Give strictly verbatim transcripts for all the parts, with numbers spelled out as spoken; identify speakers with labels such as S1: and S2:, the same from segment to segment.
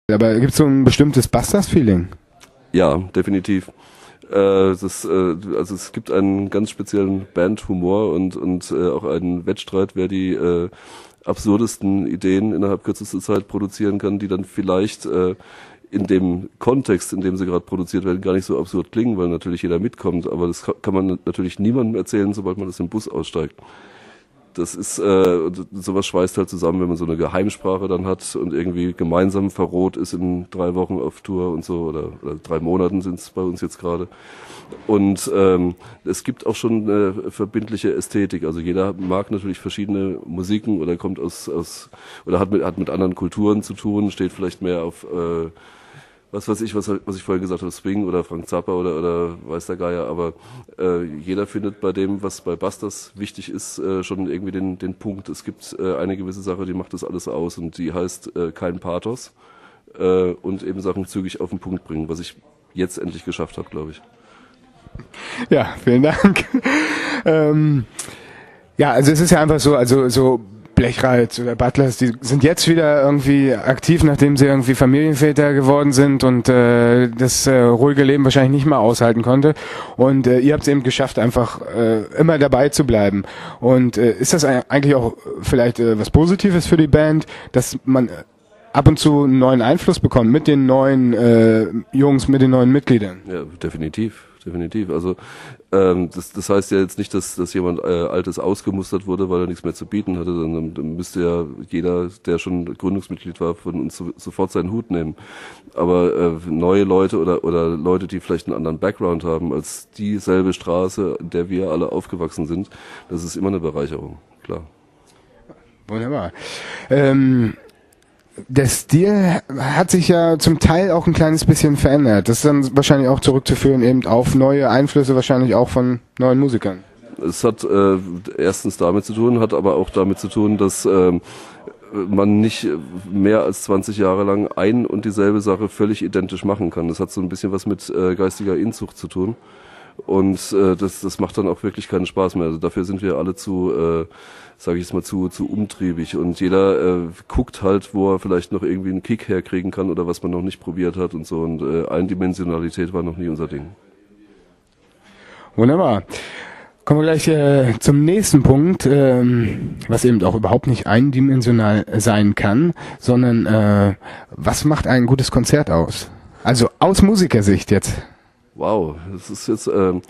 S1: Aber gibt es so ein bestimmtes Busters-Feeling?
S2: Ja, definitiv. Äh, das, äh, also es gibt einen ganz speziellen Bandhumor und, und äh, auch einen Wettstreit, wer die äh, absurdesten Ideen innerhalb kürzester Zeit produzieren kann, die dann vielleicht äh, in dem Kontext, in dem sie gerade produziert werden, gar nicht so absurd klingen, weil natürlich jeder mitkommt. Aber das kann man natürlich niemandem erzählen, sobald man aus dem Bus aussteigt. Das ist, äh, sowas schweißt halt zusammen, wenn man so eine Geheimsprache dann hat und irgendwie gemeinsam verroht ist in drei Wochen auf Tour und so, oder, oder drei Monaten sind es bei uns jetzt gerade. Und ähm, es gibt auch schon eine verbindliche Ästhetik. Also jeder mag natürlich verschiedene Musiken oder kommt aus, aus oder hat mit, hat mit anderen Kulturen zu tun, steht vielleicht mehr auf äh, was weiß ich, was, was ich vorhin gesagt habe, Swing oder Frank Zappa oder, oder weiß der Geier, aber äh, jeder findet bei dem, was bei Busters wichtig ist, äh, schon irgendwie den, den Punkt. Es gibt äh, eine gewisse Sache, die macht das alles aus und die heißt äh, kein Pathos äh, und eben Sachen zügig auf den Punkt bringen, was ich jetzt endlich geschafft habe, glaube ich.
S1: Ja, vielen Dank. ähm, ja, also es ist ja einfach so, also so Blechreiz oder Butlers, die sind jetzt wieder irgendwie aktiv, nachdem sie irgendwie Familienväter geworden sind und äh, das äh, ruhige Leben wahrscheinlich nicht mehr aushalten konnte. Und äh, ihr habt es eben geschafft, einfach äh, immer dabei zu bleiben. Und äh, ist das eigentlich auch vielleicht äh, was Positives für die Band, dass man ab und zu einen neuen Einfluss bekommt mit den neuen äh, Jungs, mit den neuen Mitgliedern?
S2: Ja, definitiv. Definitiv. Also ähm, das, das heißt ja jetzt nicht, dass, dass jemand äh, Altes ausgemustert wurde, weil er nichts mehr zu bieten hatte, sondern dann müsste ja jeder, der schon Gründungsmitglied war, von uns so, sofort seinen Hut nehmen. Aber äh, neue Leute oder, oder Leute, die vielleicht einen anderen Background haben als dieselbe Straße, in der wir alle aufgewachsen sind, das ist immer eine Bereicherung, klar.
S1: Wunderbar. Ähm Der Stil hat sich ja zum Teil auch ein kleines bisschen verändert. Das ist dann wahrscheinlich auch zurückzuführen eben auf neue Einflüsse, wahrscheinlich auch von neuen Musikern.
S2: Es hat äh, erstens damit zu tun, hat aber auch damit zu tun, dass äh, man nicht mehr als zwanzig Jahre lang ein und dieselbe Sache völlig identisch machen kann. Das hat so ein bisschen was mit äh, geistiger Inzucht zu tun. Und äh, das, das macht dann auch wirklich keinen Spaß mehr. Also dafür sind wir alle zu, äh, sage ich jetzt mal, zu, zu umtriebig. Und jeder äh, guckt halt, wo er vielleicht noch irgendwie einen Kick herkriegen kann oder was man noch nicht probiert hat und so. Und äh, Eindimensionalität war noch nie unser Ding.
S1: Wunderbar. Kommen wir gleich äh, zum nächsten Punkt, ähm, was eben auch überhaupt nicht eindimensional sein kann, sondern äh, was macht ein gutes Konzert aus? Also aus Musikersicht jetzt.
S2: Wow, das ist jetzt, ähm,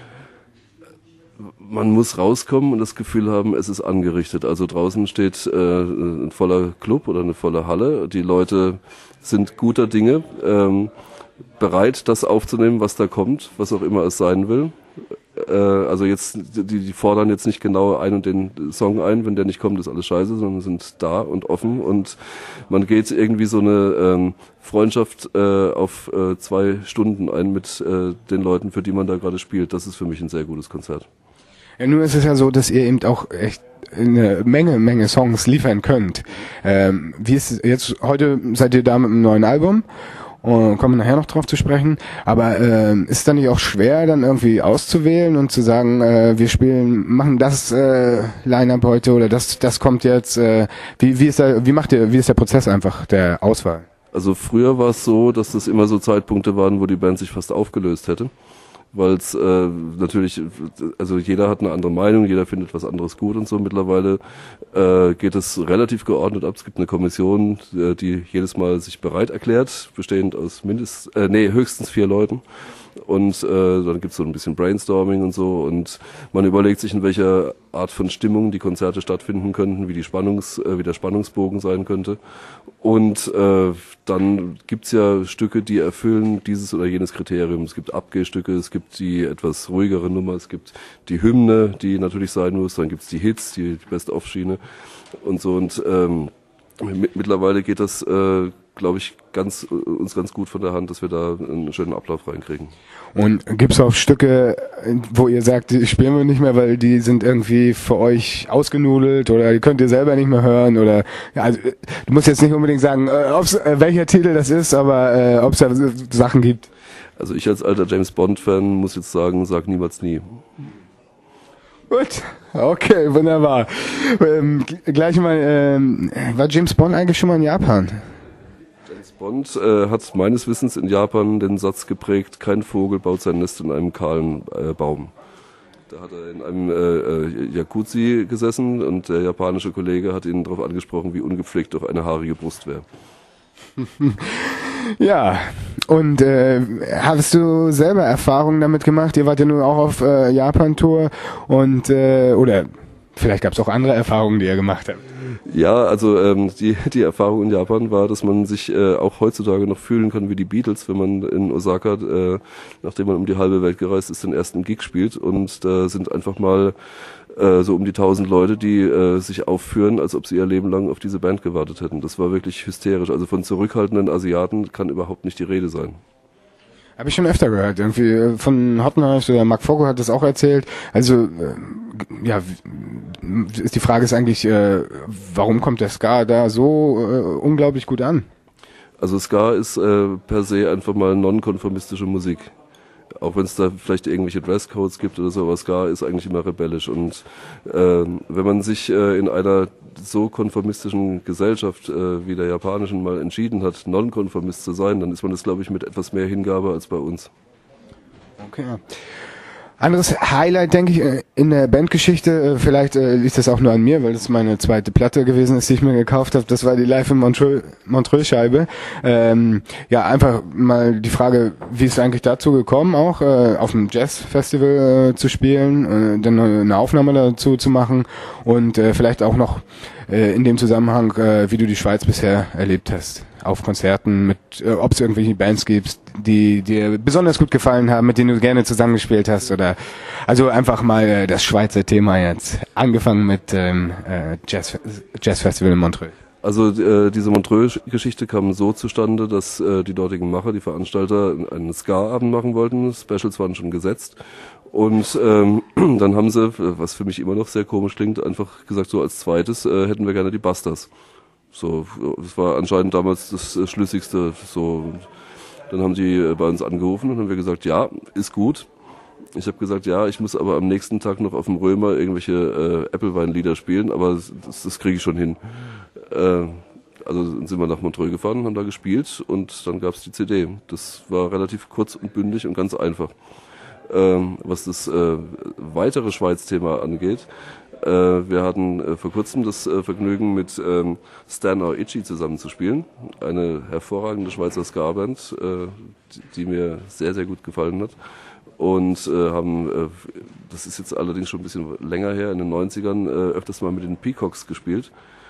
S2: man muss rauskommen und das Gefühl haben, es ist angerichtet. Also draußen steht äh, ein voller Club oder eine volle Halle. Die Leute sind guter Dinge, ähm, bereit, das aufzunehmen, was da kommt, was auch immer es sein will. Äh, also jetzt, die, die fordern jetzt nicht genau einen und den Song ein, wenn der nicht kommt, ist alles scheiße, sondern sind da und offen und man geht irgendwie so eine ähm, Freundschaft äh, auf äh, zwei Stunden ein mit äh, den Leuten, für die man da gerade spielt. Das ist für mich ein sehr gutes Konzert.
S1: Ja, nun ist es ja so, dass ihr eben auch echt eine Menge, Menge Songs liefern könnt. Ähm, wie ist es jetzt, heute seid ihr da mit einem neuen Album? Und kommen wir nachher noch drauf zu sprechen. Aber äh, ist es dann nicht auch schwer, dann irgendwie auszuwählen und zu sagen, äh, wir spielen, machen das äh, Line-Up heute oder das, das kommt jetzt. Äh, wie, wie ist da, wie macht ihr, wie ist der Prozess einfach der Auswahl?
S2: Also früher war es so, dass das immer so Zeitpunkte waren, wo die Band sich fast aufgelöst hätte. Weil es äh, natürlich, also jeder hat eine andere Meinung, jeder findet was anderes gut und so. Mittlerweile äh, geht es relativ geordnet ab. Es gibt eine Kommission, äh, die jedes Mal sich bereit erklärt, bestehend aus mindestens, äh, nee, höchstens vier Leuten. Und äh, dann gibt's so ein bisschen Brainstorming und so und man überlegt sich, in welcher Art von Stimmung die Konzerte stattfinden könnten, wie die Spannungs, äh, wie der Spannungsbogen sein könnte. Und äh, dann gibt's ja Stücke, die erfüllen dieses oder jenes Kriterium. Es gibt Abgehstücke, es gibt die etwas ruhigere Nummer, es gibt die Hymne, die natürlich sein muss, dann gibt's die Hits, die, die Best-of-Schiene und so. Und ähm, mittlerweile geht das, äh, glaube ich, ganz uns ganz gut von der Hand, dass wir da einen schönen Ablauf reinkriegen.
S1: Und gibt's auch Stücke, wo ihr sagt, die spielen wir nicht mehr, weil die sind irgendwie für euch ausgenudelt oder die könnt ihr selber nicht mehr hören oder ja, also, du musst jetzt nicht unbedingt sagen, äh, ob's, äh, welcher Titel das ist, aber äh, ob es da Sachen gibt.
S2: Also ich als alter James Bond-Fan muss jetzt sagen, sag niemals nie.
S1: Gut, okay, wunderbar. Ähm, gleich mal, ähm, war James Bond eigentlich schon mal in Japan?
S2: James Bond äh, hat meines Wissens in Japan den Satz geprägt, kein Vogel baut sein Nest in einem kahlen äh, Baum. Da hat er in einem äh, Jacuzzi gesessen und der japanische Kollege hat ihn darauf angesprochen, wie ungepflegt doch eine haarige Brust wäre.
S1: Ja, und äh, hast du selber Erfahrungen damit gemacht? Ihr wart ja nun auch auf äh, Japan-Tour und äh, oder vielleicht gab es auch andere Erfahrungen, die ihr gemacht habt.
S2: Ja, also ähm, die, die Erfahrung in Japan war, dass man sich äh, auch heutzutage noch fühlen kann wie die Beatles, wenn man in Osaka, äh, nachdem man um die halbe Welt gereist ist, den ersten Gig spielt. Und da sind einfach mal äh, so um die tausend Leute, die äh, sich aufführen, als ob sie ihr Leben lang auf diese Band gewartet hätten. Das war wirklich hysterisch. Also von zurückhaltenden Asiaten kann überhaupt nicht die Rede sein.
S1: Habe ich schon öfter gehört. Irgendwie von Hottenreich oder Mark Fogo hat das auch erzählt. Also, äh, ja, ist die Frage ist eigentlich, äh, warum kommt der Ska da so äh, unglaublich gut an?
S2: Also Ska ist äh, per se einfach mal nonkonformistische Musik. Auch wenn es da vielleicht irgendwelche Dresscodes gibt oder so, aber Ska ist eigentlich immer rebellisch. Und äh, wenn man sich äh, in einer so konformistischen Gesellschaft äh, wie der japanischen mal entschieden hat, nonkonformist zu sein, dann ist man das, glaube ich, mit etwas mehr Hingabe als bei uns.
S1: Okay. Anderes Highlight, denke ich, in der Bandgeschichte, vielleicht äh, liegt das auch nur an mir, weil das meine zweite Platte gewesen ist, die ich mir gekauft habe. Das war die Live in Montreux, Montreux-Scheibe. Ähm, ja, einfach mal die Frage, wie ist es eigentlich dazu gekommen, auch äh, auf dem Jazz-Festival äh, zu spielen, äh, dann eine Aufnahme dazu zu machen und äh, vielleicht auch noch äh, in dem Zusammenhang, äh, wie du die Schweiz bisher erlebt hast. Auf Konzerten, mit, äh, ob es irgendwelche Bands gibt, die dir besonders gut gefallen haben, mit denen du gerne zusammengespielt hast, oder also einfach mal äh, das Schweizer Thema jetzt, angefangen mit ähm, äh, Jazz, Jazz Festival in Montreux.
S2: Also äh, diese Montreux-Geschichte kam so zustande, dass äh, die dortigen Macher, die Veranstalter, einen Ska-Abend machen wollten. Specials waren schon gesetzt. Und ähm, dann haben sie, was für mich immer noch sehr komisch klingt, einfach gesagt, so als zweites äh, hätten wir gerne die Busters. So, das war anscheinend damals das äh, Schlüssigste. So, dann haben die äh, bei uns angerufen und haben wir gesagt, ja, ist gut. Ich habe gesagt, ja, ich muss aber am nächsten Tag noch auf dem Römer irgendwelche äh, Applewein-Lieder spielen, aber das, das kriege ich schon hin. Äh, also sind wir nach Montreux gefahren, haben da gespielt und dann gab's die C D. Das war relativ kurz und bündig und ganz einfach. Ähm, was das äh, weitere Schweiz-Thema angeht, äh, wir hatten äh, vor kurzem das äh, Vergnügen, mit ähm, Stan Aoichi zusammenzuspielen. Eine hervorragende Schweizer Ska-Band, äh, die, die mir sehr, sehr gut gefallen hat. Und äh, haben, äh, das ist jetzt allerdings schon ein bisschen länger her, in den neunzigern äh, öfters mal mit den Peacocks gespielt.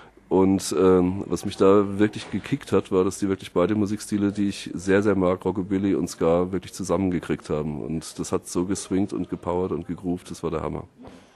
S2: Und ähm, was mich da wirklich gekickt hat, war, dass die wirklich beide Musikstile, die ich sehr, sehr mag, Rockabilly und Ska, wirklich zusammengekriegt haben. Und das hat so geswingt und gepowert und gegroovt, das war der Hammer.